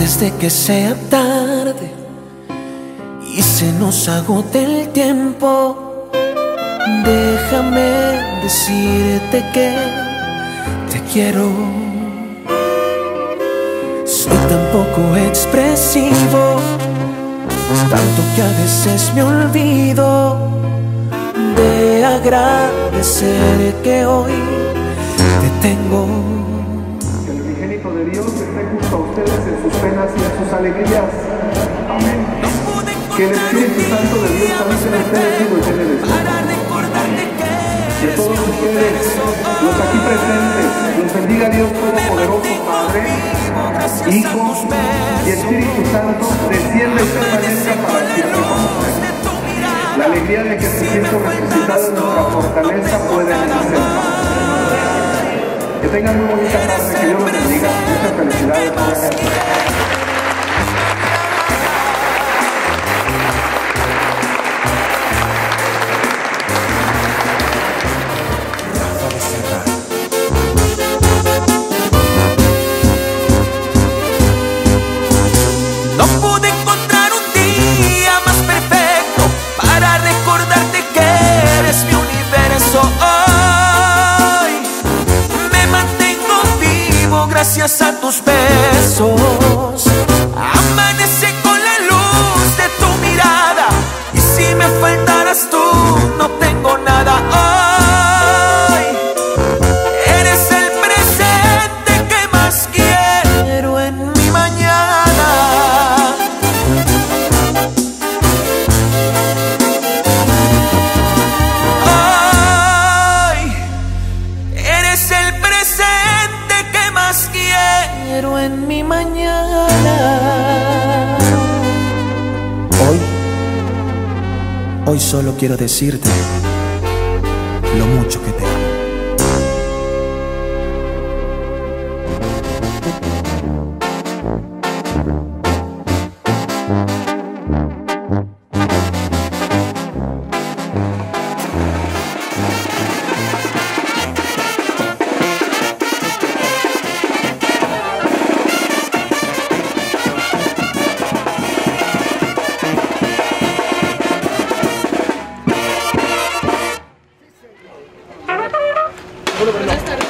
Antes de que sea tarde y se nos agote el tiempo, déjame decirte que te quiero. Soy tan poco expresivo, tanto que a veces me olvido de agradecer que hoy te tengo. Que el unigénito de Dios esté junto a ustedes en sus penas y en sus alegrías. Amén. Que el Espíritu Santo de Dios habite en ustedes y los llene de su amor. Que todos ustedes, los aquí presentes, los bendiga Dios Todopoderoso, Padre, Hijo y Espíritu Santo, descienda y permanezca para siempre con ustedes. La alegría de que se sientan necesitados de nuestra fortaleza puede nacer. Que tengan muy bonita tarde, que Dios los bendiga. Muchas felicidades. No pude encontrar un día más perfecto para recordarte que eres mi universo. Hoy me mantengo vivo gracias a tus besos. Amanece con la luz de tu mirada, y si me faltaras tú no tengo nada. Hoy eres el presente que más quiero en mi mañana. Hoy eres el presente que más quiero en mi mañana. Hoy solo quiero decirte lo mucho que te amo. Buenas tardes.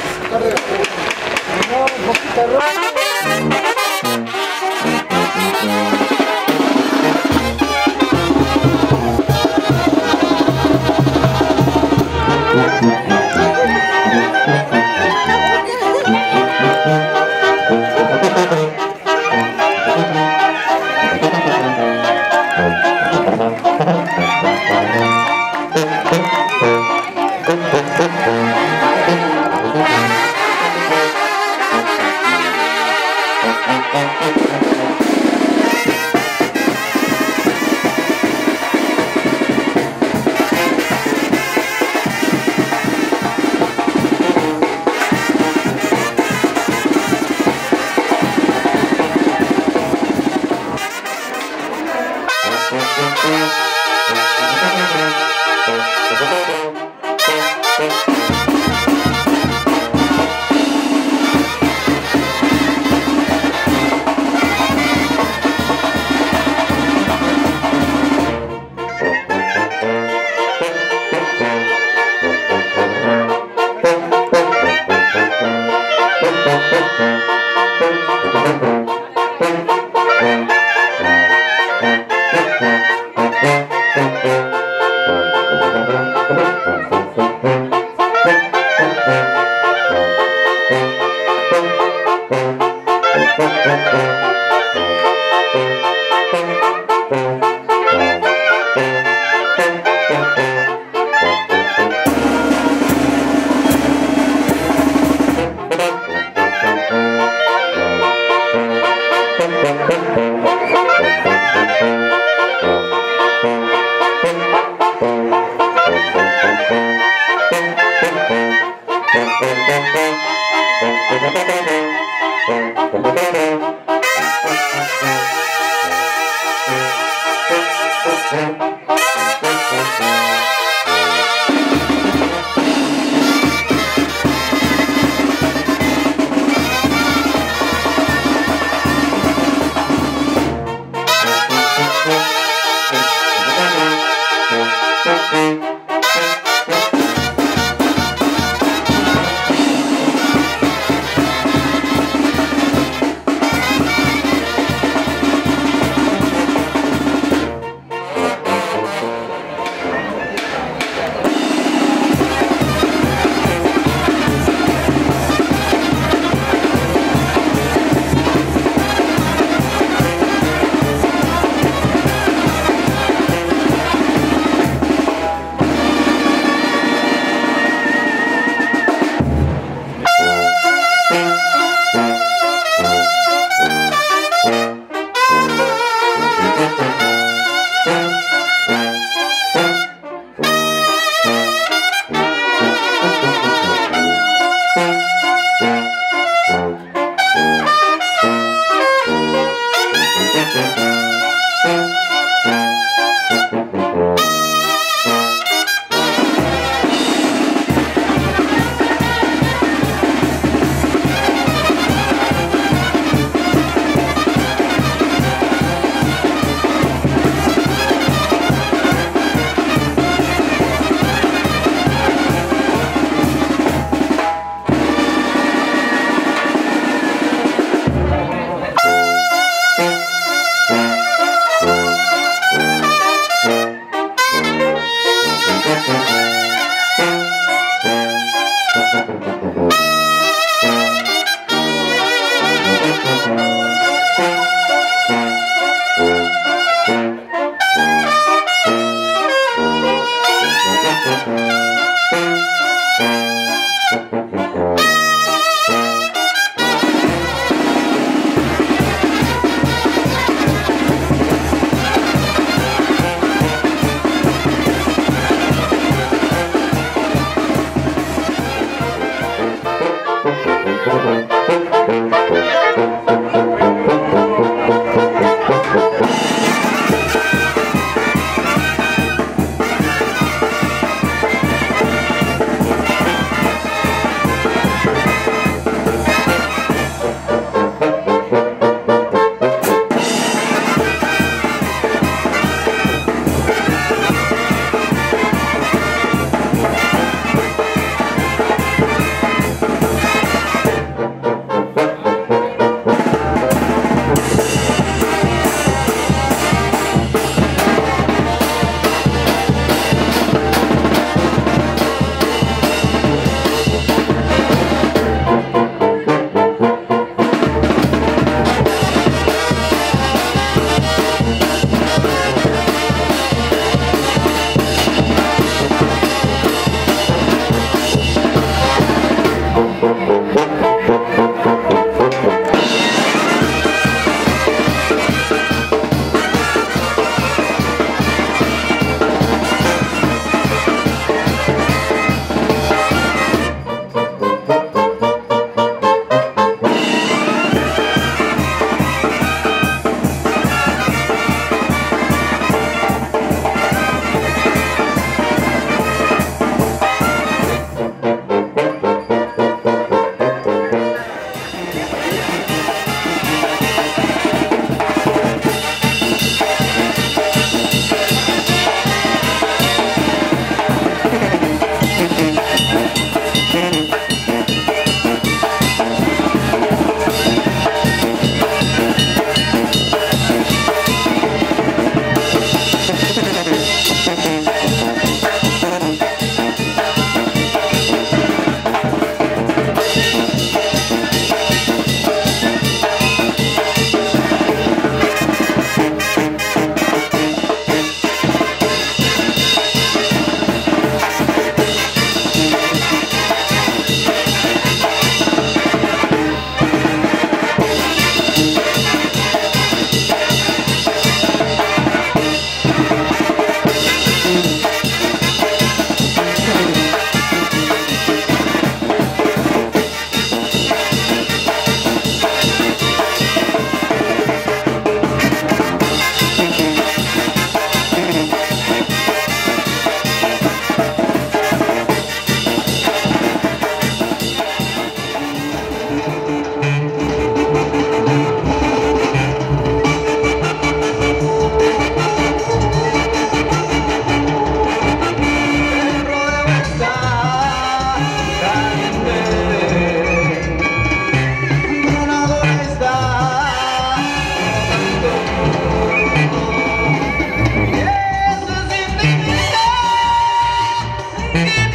Yes,